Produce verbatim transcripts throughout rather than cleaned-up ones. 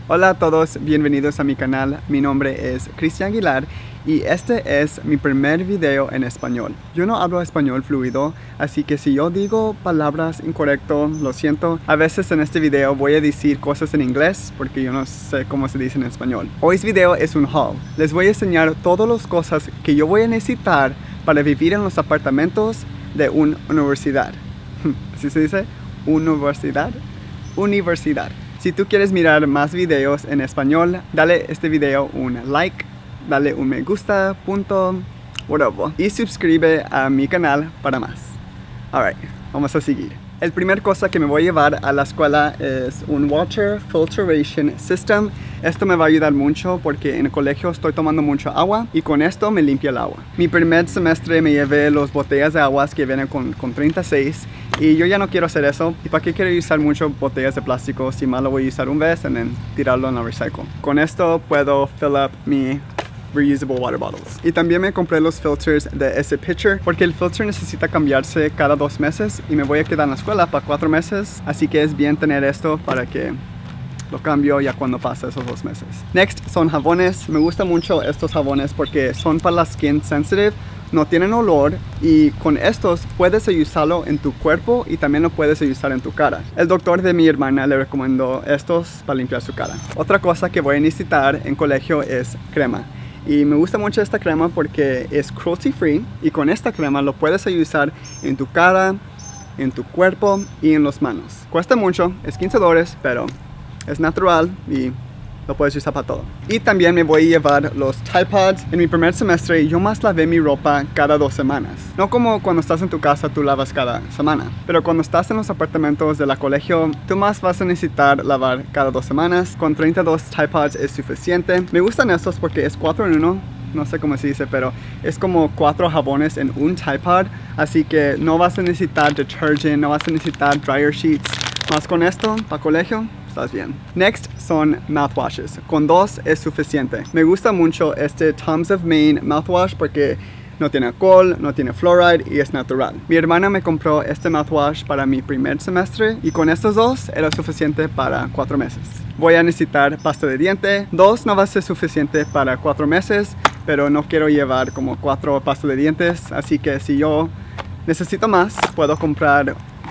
Hola a todos, bienvenidos a mi canal. Mi nombre es Cristian Aguilar y este es mi primer video en español. Yo no hablo español fluido, así que si yo digo palabras incorrectas, lo siento. A veces en este video voy a decir cosas en inglés porque yo no sé cómo se dice en español. Hoy video es un haul. Les voy a enseñar todas las cosas que yo voy a necesitar para vivir en los apartamentos de una universidad. ¿Así se dice? Universidad. Universidad. Si tú quieres mirar más videos en español, dale este video un like, dale un me gusta, punto, whatever. Y suscribe a mi canal para más. Alright, vamos a seguir. El primer cosa que me voy a llevar a la escuela es un Water Filtration System. Esto me va a ayudar mucho porque en el colegio estoy tomando mucho agua y con esto me limpia el agua. Mi primer semestre me llevé las botellas de aguas que vienen con, con treinta y seis y yo ya no quiero hacer eso. ¿Y para qué quiero usar mucho botellas de plástico si más lo voy a usar un vez y then tirarlo en la recycle? Con esto puedo fill up mi reusable water bottles. Y también me compré los filters de ese pitcher porque el filter necesita cambiarse cada dos meses y me voy a quedar en la escuela para cuatro meses, así que es bien tener esto para que lo cambio ya cuando pasa esos dos meses. Next son jabones. Me gustan mucho estos jabones porque son para la skin sensitive, no tienen olor y con estos puedes usarlo en tu cuerpo y también lo puedes usar en tu cara. El doctor de mi hermana le recomendó estos para limpiar su cara. Otra cosa que voy a necesitar en colegio es crema. Y me gusta mucho esta crema porque es cruelty free y con esta crema lo puedes usar en tu cara, en tu cuerpo y en las manos. Cuesta mucho, es quince dólares, pero es natural y lo puedes usar para todo. Y también me voy a llevar los Tide Pods. En mi primer semestre yo más lavé mi ropa cada dos semanas. No como cuando estás en tu casa tú lavas cada semana. Pero cuando estás en los apartamentos de la colegio, tú más vas a necesitar lavar cada dos semanas. Con treinta y dos Tide Pods es suficiente. Me gustan estos porque es cuatro en uno. No sé cómo se dice, pero es como cuatro jabones en un Tide Pod. Así que no vas a necesitar detergent, no vas a necesitar dryer sheets. Más con esto, para colegio, estás bien. Next son mouthwashes. Con dos es suficiente. Me gusta mucho este Tom's of Maine mouthwash porque no tiene alcohol, no tiene fluoride y es natural. Mi hermana me compró este mouthwash para mi primer semestre y con estos dos era suficiente para cuatro meses. Voy a necesitar pasta de diente. Dos no va a ser suficiente para cuatro meses, pero no quiero llevar como cuatro pastas de dientes, así que si yo necesito más, puedo comprar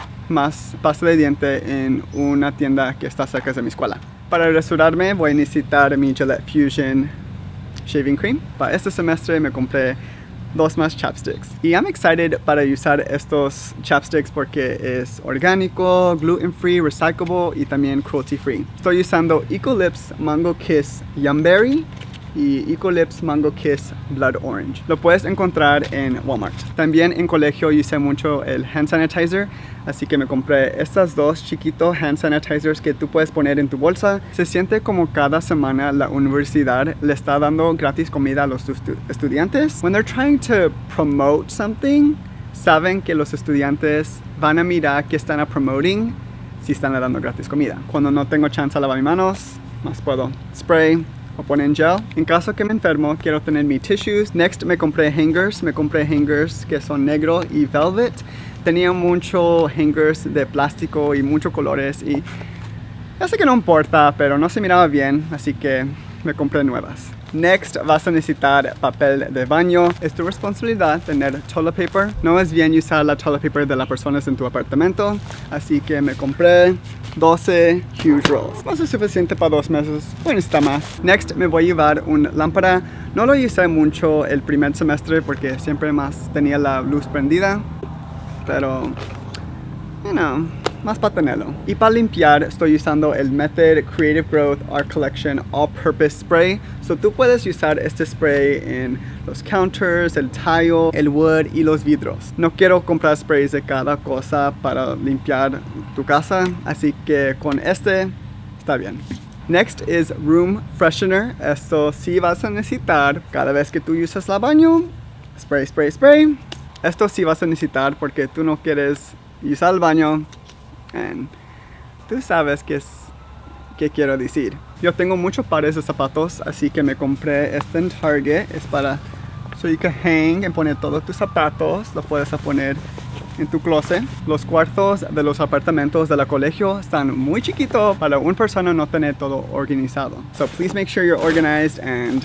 más pasta de diente en una tienda que está cerca de mi escuela. Para rasurarme voy a necesitar mi Gillette Fusion Shaving Cream. Para este semestre me compré dos más chapsticks. Y I'm excited para usar estos chapsticks porque es orgánico, gluten free, recyclable y también cruelty free. Estoy usando Ecolips Mango Kiss Yumberry y Ecolips Mango Kiss Blood Orange. Lo puedes encontrar en Walmart. También en colegio usé mucho el hand sanitizer, así que me compré estas dos chiquitos hand sanitizers que tú puedes poner en tu bolsa. Se siente como cada semana la universidad le está dando gratis comida a los estu estudiantes. When they're trying to promote something, saben que los estudiantes van a mirar que están a promoting si están dando gratis comida. Cuando no tengo chance de lavar mis manos, más puedo spray o poner en gel. En caso que me enfermo, quiero tener mis tissues. Next me compré hangers. Me compré hangers que son negro y velvet. Tenía muchos hangers de plástico y muchos colores y ya sé que no importa, pero no se miraba bien, así que me compré nuevas. Next vas a necesitar papel de baño. Es tu responsabilidad tener toilet paper. No es bien usar la toilet paper de las personas en tu apartamento, así que me compré doce huge rolls. Va a ser suficiente para dos meses. Voy a necesitar más. Next me voy a llevar una lámpara. No lo usé mucho el primer semestre porque siempre más tenía la luz prendida, pero you know, más para tenerlo. Y para limpiar estoy usando el Method Creative Growth Art Collection All Purpose Spray. So tú puedes usar este spray en los counters, el tile, el wood y los vidrios. No quiero comprar sprays de cada cosa para limpiar tu casa, así que con este está bien. Next is Room Freshener. Esto sí vas a necesitar cada vez que tú usas el baño. Spray, spray, spray. Esto sí vas a necesitar porque tú no quieres usar el baño. And tú sabes qué es qué quiero decir. Yo tengo muchos pares de zapatos, así que me compré este en Target. Es para so you can hang y poner todos tus zapatos. Lo puedes poner en tu closet. Los cuartos de los apartamentos de la colegio están muy chiquitos para una persona no tener todo organizado. So please make sure you're organized and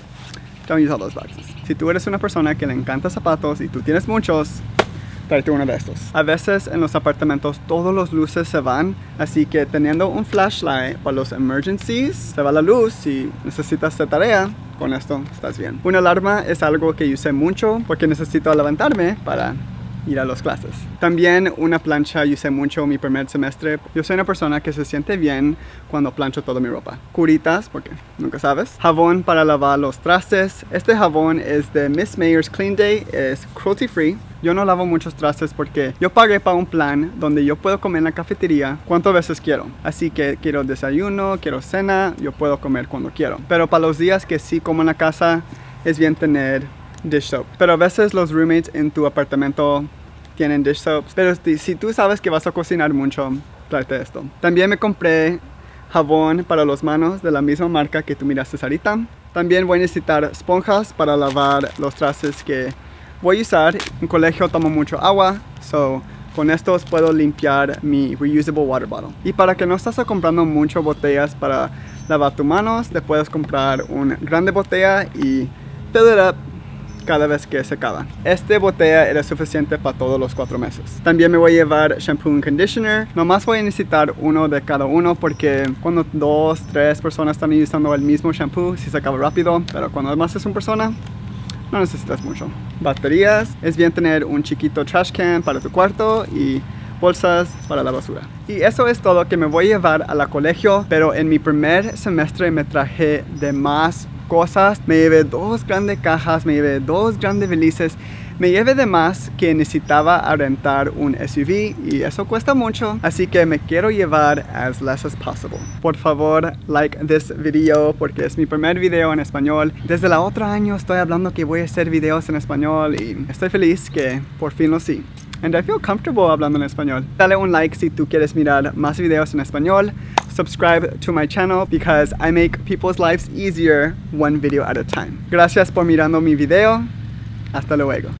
don't use all those boxes. Si tú eres una persona que le encanta zapatos y tú tienes muchos, tráete uno de estos. A veces en los apartamentos todos los luces se van, así que teniendo un flashlight para los emergencies, se va la luz si necesitas hacer tarea, con esto estás bien. Una alarma es algo que usé mucho porque necesito levantarme para ir a las clases. También una plancha usé mucho mi primer semestre. Yo soy una persona que se siente bien cuando plancho toda mi ropa. Curitas, porque nunca sabes. Jabón para lavar los trastes. Este jabón es de Miss Mayer's Clean Day, es cruelty free. Yo no lavo muchos trastes porque yo pagué para un plan donde yo puedo comer en la cafetería cuantas veces quiero. Así que quiero desayuno, quiero cena, yo puedo comer cuando quiero. Pero para los días que sí como en la casa, es bien tener dish soap. Pero a veces los roommates en tu apartamento tienen dish soaps. Pero si tú sabes que vas a cocinar mucho, tráete esto. También me compré jabón para las manos de la misma marca que tú miraste ahorita. También voy a necesitar esponjas para lavar los trastes que voy a usar. En colegio tomo mucho agua, so con estos puedo limpiar mi reusable water bottle. Y para que no estés comprando muchas botellas para lavar tus manos, le puedes comprar una grande botella y fill it up cada vez que se acaba. Esta botella era suficiente para todos los cuatro meses. También me voy a llevar shampoo y conditioner. Nomás voy a necesitar uno de cada uno porque cuando dos, tres personas están usando el mismo shampoo, sí se acaba rápido, pero cuando además es una persona, no necesitas mucho. Baterías. Es bien tener un chiquito trash can para tu cuarto y bolsas para la basura. Y eso es todo que me voy a llevar a la colegio, pero en mi primer semestre me traje de más cosas. Me llevé dos grandes cajas, me llevé dos grandes valises, me llevé de más que necesitaba rentar un S U V y eso cuesta mucho, así que me quiero llevar as less as possible. Por favor, like this video porque es mi primer video en español. Desde el otro año estoy hablando que voy a hacer videos en español y estoy feliz que por fin lo sí. And I feel comfortable hablando en español. Dale un like si tú quieres mirar más videos en español. Subscribe to my channel because I make people's lives easier one video at a time. Gracias por mirando mi video. Hasta luego.